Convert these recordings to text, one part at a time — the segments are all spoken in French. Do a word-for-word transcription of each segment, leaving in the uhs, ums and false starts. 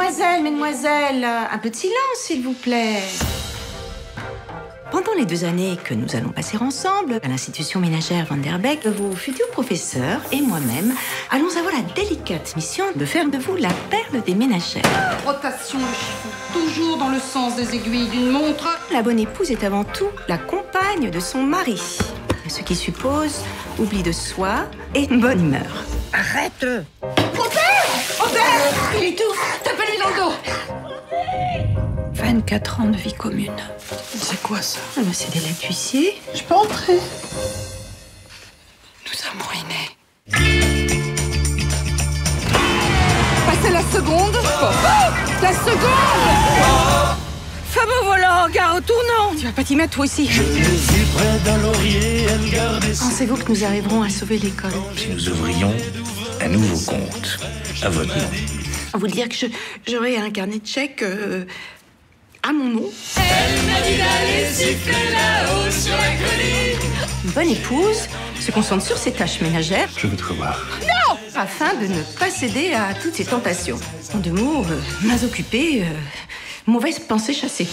Mesdemoiselles, mesdemoiselles, un peu de silence, s'il vous plaît. Pendant les deux années que nous allons passer ensemble à l'institution ménagère Van der Beek, vos futurs professeurs et moi-même allons avoir la délicate mission de faire de vous la perle des ménagères. Rotation de chiffon, toujours dans le sens des aiguilles d'une montre. La bonne épouse est avant tout la compagne de son mari, ce qui suppose oubli de soi et bonne humeur. Arrête! Robert Robert Il étouffe. Tapez-lui dans le dos. vingt-quatre ans de vie commune. C'est quoi ça? Ah ben, c'est des laits d'huissier. Je peux entrer. Nous sommes ruinés. Passez la seconde. Oh, la seconde. Fameux volant, gare au tournant. Tu vas pas t'y mettre, toi aussi. Je l'ai vu près d'un laurier, elle gardait ses... Pensez-vous que nous arriverons à sauver l'école? Si nous ouvrions un nouveau compte à votre nom. Vous dire que je, j'aurai un carnet de chèques euh, à mon nom. Elle m'a dit d'aller siffler là-haut sur la colline. Une bonne épouse se concentre sur ses tâches ménagères Je veux te revoir. afin de ne pas céder à toutes ses tentations. En deux mots, euh, mains occupées, euh, mauvaise pensée chassée.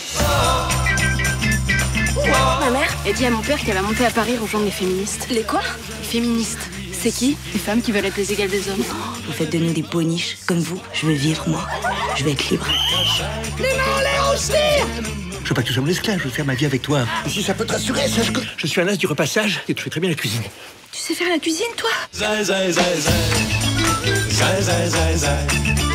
Ma mère, elle dit à mon père qu'elle va monter à Paris rejoindre les féministes. Les quoi? Les féministes. C'est qui? Les femmes qui veulent être les égales des hommes. Vous faites de nous des poniches comme vous. Je veux vivre, moi. Je veux être libre. Je veux pas que tu sois mon esclave, je veux faire ma vie avec toi. Et si ça peut te rassurer, sache que je suis un as du repassage et tu fais très bien la cuisine. Tu sais faire la cuisine, toi? Zai, zai, zai, zai. Zai, zai, zai, zai.